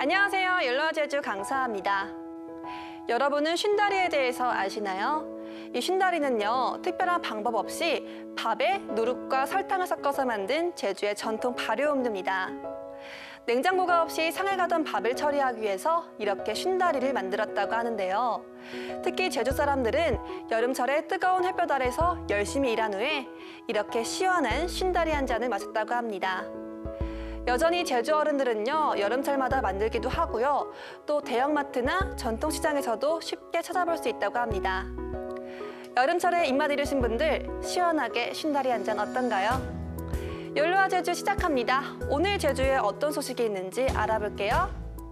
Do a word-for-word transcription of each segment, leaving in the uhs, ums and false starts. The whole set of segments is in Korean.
안녕하세요. 옐로우 제주 강사입니다. 여러분은 쉰다리에 대해서 아시나요? 이 쉰다리는요, 특별한 방법 없이 밥에 누룩과 설탕을 섞어서 만든 제주의 전통 발효음료입니다. 냉장고가 없이 상해 가던 밥을 처리하기 위해서 이렇게 쉰다리를 만들었다고 하는데요. 특히 제주 사람들은 여름철에 뜨거운 햇볕 아래서 열심히 일한 후에 이렇게 시원한 쉰다리 한 잔을 마셨다고 합니다. 여전히 제주 어른들은요, 여름철마다 만들기도 하고요. 또 대형마트나 전통시장에서도 쉽게 찾아볼 수 있다고 합니다. 여름철에 입맛 잃으신 분들, 시원하게 쉰다리 한 잔 어떤가요? 옐로우 제주 시작합니다. 오늘 제주에 어떤 소식이 있는지 알아볼게요.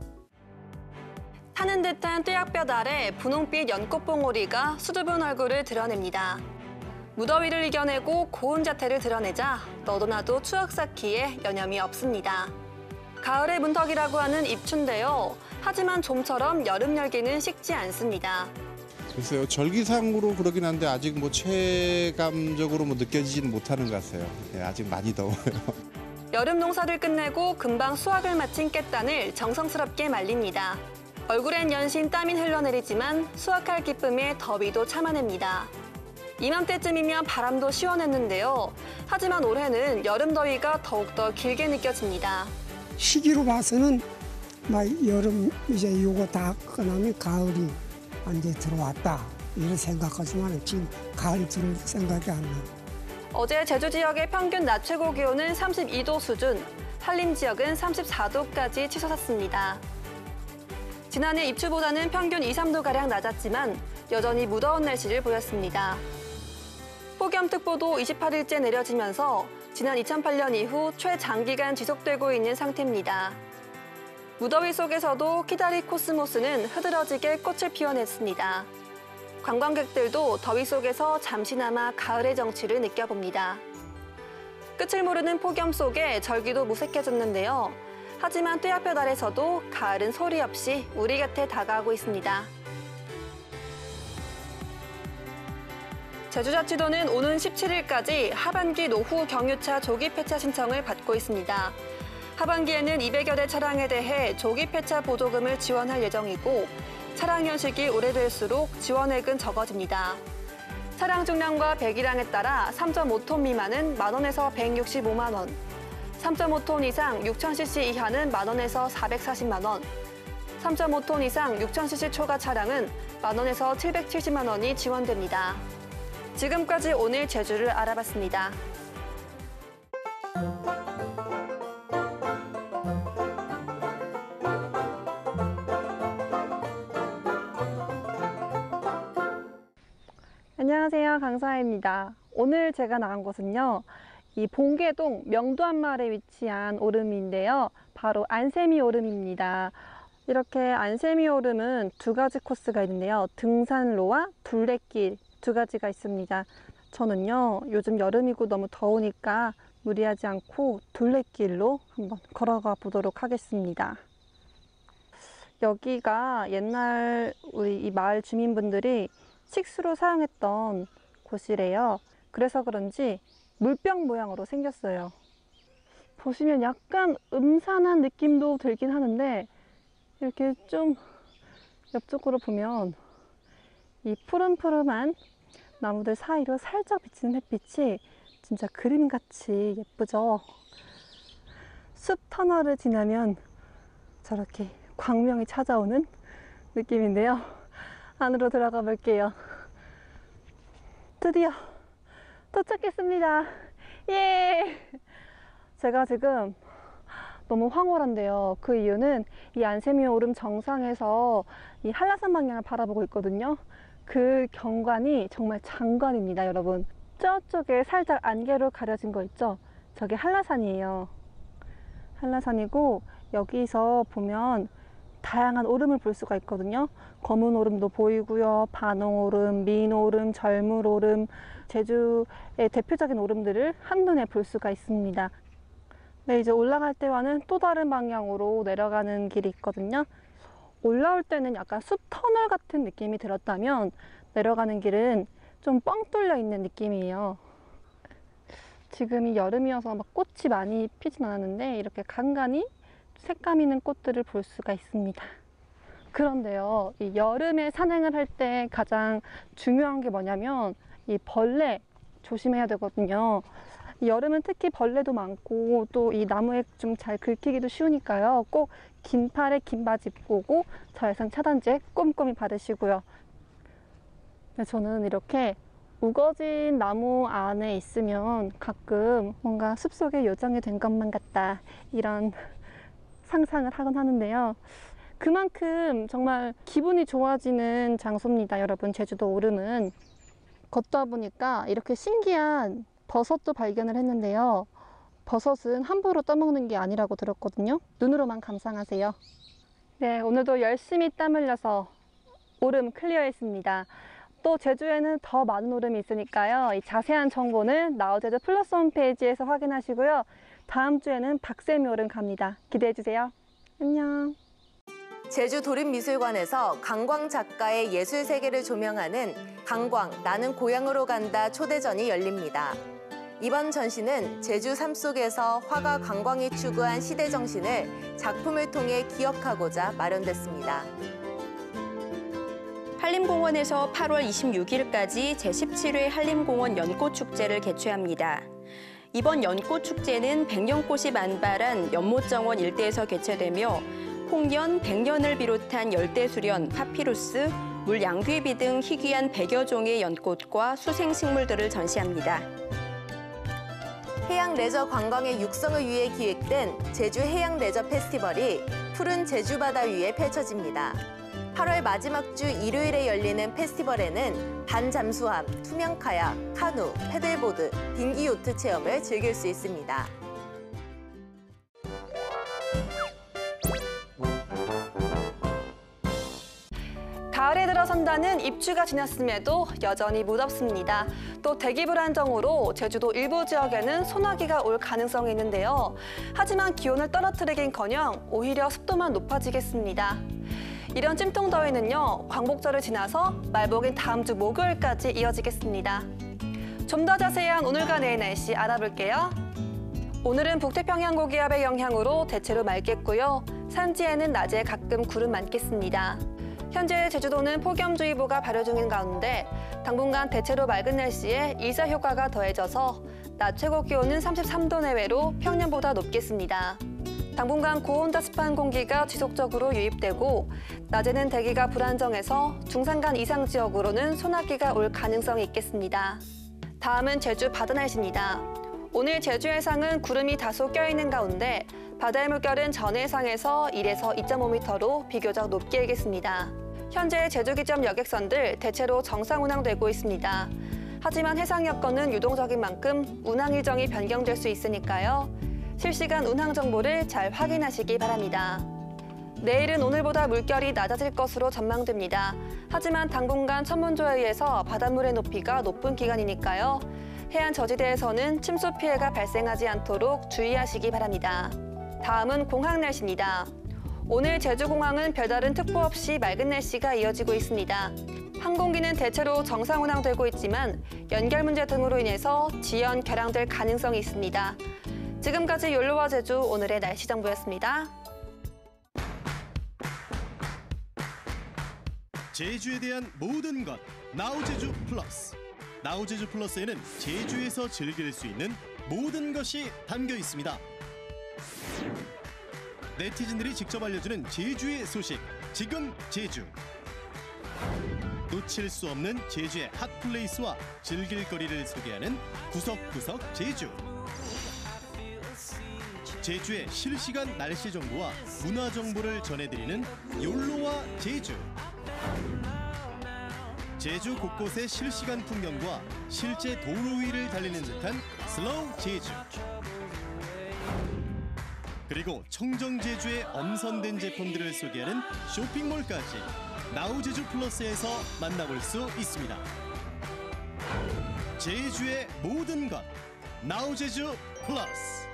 타는 듯한 뙤약볕 아래 분홍빛 연꽃봉오리가 수줍은 얼굴을 드러냅니다. 무더위를 이겨내고 고운 자태를 드러내자 너도 나도 추억 쌓기에 여념이 없습니다. 가을의 문턱이라고 하는 입춘인데요. 하지만 좀처럼 여름 열기는 식지 않습니다. 글쎄요, 절기상으로 그러긴 한데 아직 뭐 체감적으로 뭐 느껴지지는 못하는 것 같아요. 네, 아직 많이 더워요. 여름 농사를 끝내고 금방 수확을 마친 깻단을 정성스럽게 말립니다. 얼굴엔 연신 땀이 흘러내리지만 수확할 기쁨에 더위도 참아냅니다. 이맘때쯤이면 바람도 시원했는데요. 하지만 올해는 여름 더위가 더욱더 길게 느껴집니다. 시기로 봐서는 막 여름 이제 요거 다 끝나면 가을이 이제 들어왔다 이런 생각하지만 지금 가을이 들어올 생각이 안 나. 어제 제주 지역의 평균 낮 최고 기온은 삼십이 도 수준, 한림 지역은 삼십사 도까지 치솟았습니다. 지난해 입추보다는 평균 이, 삼 도가량 낮았지만 여전히 무더운 날씨를 보였습니다. 폭염특보도 이십팔 일째 내려지면서 지난 이천팔 년 이후 최장기간 지속되고 있는 상태입니다. 무더위 속에서도 키다리 코스모스는 흐드러지게 꽃을 피워냈습니다. 관광객들도 더위 속에서 잠시나마 가을의 정취를 느껴봅니다. 끝을 모르는 폭염 속에 절기도 무색해졌는데요. 하지만 뙤약볕 아래서도 가을은 소리 없이 우리 곁에 다가오고 있습니다. 제주자치도는 오는 십칠 일까지 하반기 노후 경유차 조기 폐차 신청을 받고 있습니다. 하반기에는 이백여 대 차량에 대해 조기 폐차 보조금을 지원할 예정이고 차량 연식이 오래될수록 지원액은 적어집니다. 차량 중량과 배기량에 따라 삼 점 오 톤 미만은 만 원에서 백육십오만 원, 삼 점 오 톤 이상 육천 씨씨 이하는 만 원에서 사백사십만 원, 삼 점 오 톤 이상 육천 씨씨 초과 차량은 만 원에서 칠백칠십만 원이 지원됩니다. 지금까지 오늘 제주를 알아봤습니다. 안녕하세요, 강사입니다. 오늘 제가 나간 곳은요, 이 봉계동 명도한마을에 위치한 오름인데요, 바로 안세미 오름입니다. 이렇게 안세미 오름은 두 가지 코스가 있는데요, 등산로와 둘레길 두 가지가 있습니다. 저는요, 요즘 여름이고 너무 더우니까 무리하지 않고 둘레길로 한번 걸어가 보도록 하겠습니다. 여기가 옛날 우리 이 마을 주민분들이 식수로 사용했던 곳이래요. 그래서 그런지 물병 모양으로 생겼어요. 보시면 약간 음산한 느낌도 들긴 하는데 이렇게 좀 옆쪽으로 보면 이 푸름푸름한 나무들 사이로 살짝 비치는 햇빛이 진짜 그림같이 예쁘죠? 숲 터널을 지나면 저렇게 광명이 찾아오는 느낌인데요. 안으로 들어가 볼게요. 드디어 도착했습니다. 예! 제가 지금 너무 황홀한데요. 그 이유는 이 안세미 오름 정상에서 이 한라산 방향을 바라보고 있거든요. 그 경관이 정말 장관입니다, 여러분. 저쪽에 살짝 안개로 가려진 거 있죠? 저게 한라산이에요. 한라산이고 여기서 보면 다양한 오름을 볼 수가 있거든요. 검은 오름도 보이고요. 반홍오름, 민오름, 절물오름, 제주의 대표적인 오름들을 한눈에 볼 수가 있습니다. 네, 이제 올라갈 때와는 또 다른 방향으로 내려가는 길이 있거든요. 올라올 때는 약간 숲 터널 같은 느낌이 들었다면 내려가는 길은 좀 뻥 뚫려 있는 느낌이에요. 지금이 여름이어서 막 꽃이 많이 피진 않았는데 이렇게 간간히 색감 있는 꽃들을 볼 수가 있습니다. 그런데요, 이 여름에 산행을 할 때 가장 중요한 게 뭐냐면 이 벌레 조심해야 되거든요. 이 여름은 특히 벌레도 많고 또 이 나무에 좀 잘 긁히기도 쉬우니까요. 꼭 긴 팔에 긴 바지 입고 오고 자외선 차단제 꼼꼼히 바르시고요. 근데 저는 이렇게 우거진 나무 안에 있으면 가끔 뭔가 숲속에 요정이 된 것만 같다, 이런 상상을 하곤 하는데요. 그만큼 정말 기분이 좋아지는 장소입니다, 여러분. 제주도 오름은 걷다 보니까 이렇게 신기한 버섯도 발견을 했는데요. 버섯은 함부로 떠먹는 게 아니라고 들었거든요. 눈으로만 감상하세요. 네, 오늘도 열심히 땀 흘려서 오름 클리어했습니다. 또 제주에는 더 많은 오름이 있으니까요. 이 자세한 정보는 나우제주 플러스 홈페이지에서 확인하시고요. 다음 주에는 박세미 오름 갑니다. 기대해주세요. 안녕. 제주 도립미술관에서 강광 작가의 예술 세계를 조명하는 강광 나는 고향으로 간다 초대전이 열립니다. 이번 전시는 제주 삶 속에서 화가 강광이 추구한 시대 정신을 작품을 통해 기억하고자 마련됐습니다. 한림공원에서 팔월 이십육일까지 제십칠 회 한림공원 연꽃축제를 개최합니다. 이번 연꽃축제는 백년꽃이 만발한 연못정원 일대에서 개최되며 홍연, 백년을 비롯한 열대수련, 파피루스, 물양귀비 등 희귀한 백여 종의 연꽃과 수생식물들을 전시합니다. 해양 레저 관광의 육성을 위해 기획된 제주 해양 레저 페스티벌이 푸른 제주 바다 위에 펼쳐집니다. 팔월 마지막 주 일요일에 열리는 페스티벌에는 반잠수함, 투명 카약, 카누, 패들보드, 빙기 요트 체험을 즐길 수 있습니다. 가을에 들어선다는 입추가 지났음에도 여전히 무덥습니다. 또 대기 불안정으로 제주도 일부 지역에는 소나기가 올 가능성이 있는데요. 하지만 기온을 떨어뜨리긴커녕 오히려 습도만 높아지겠습니다. 이런 찜통더위는요, 광복절을 지나서 말복인 다음 주 목요일까지 이어지겠습니다. 좀 더 자세한 오늘과 내일 날씨 알아볼게요. 오늘은 북태평양 고기압의 영향으로 대체로 맑겠고요. 산지에는 낮에 가끔 구름 많겠습니다. 현재 제주도는 폭염주의보가 발효 중인 가운데 당분간 대체로 맑은 날씨에 일사 효과가 더해져서 낮 최고 기온은 삼십삼 도 내외로 평년보다 높겠습니다. 당분간 고온다습한 공기가 지속적으로 유입되고 낮에는 대기가 불안정해서 중산간 이상 지역으로는 소나기가 올 가능성이 있겠습니다. 다음은 제주 바다 날씨입니다. 오늘 제주 해상은 구름이 다소 껴있는 가운데 바다의 물결은 전 해상에서 일에서 이 점 오 미터로 비교적 높게 일겠습니다. 현재 제주 기점 여객선들 대체로 정상 운항되고 있습니다. 하지만 해상 여건은 유동적인 만큼 운항 일정이 변경될 수 있으니까요. 실시간 운항 정보를 잘 확인하시기 바랍니다. 내일은 오늘보다 물결이 낮아질 것으로 전망됩니다. 하지만 당분간 천문조에 의해서 바닷물의 높이가 높은 기간이니까요. 해안 저지대에서는 침수 피해가 발생하지 않도록 주의하시기 바랍니다. 다음은 공항 날씨입니다. 오늘 제주공항은 별다른 특보 없이 맑은 날씨가 이어지고 있습니다. 항공기는 대체로 정상 운항되고 있지만 연결 문제 등으로 인해서 지연, 결항될 가능성이 있습니다. 지금까지 욜로와 제주 오늘의 날씨 정보였습니다. 제주에 대한 모든 것 나우제주 플러스. 나우제주 플러스에는 제주에서 즐길 수 있는 모든 것이 담겨 있습니다. 네티즌들이 직접 알려주는 제주의 소식, 지금 제주. 놓칠 수 없는 제주의 핫플레이스와 즐길 거리를 소개하는 구석구석 제주. 제주의 실시간 날씨 정보와 문화 정보를 전해드리는 욜로와 제주. 제주 곳곳의 실시간 풍경과 실제 도로 위를 달리는 듯한 슬로우 제주. 그리고 청정 제주의 엄선된 제품들을 소개하는 쇼핑몰까지 나우제주 플러스에서 만나볼 수 있습니다. 제주의 모든 것 나우제주 플러스.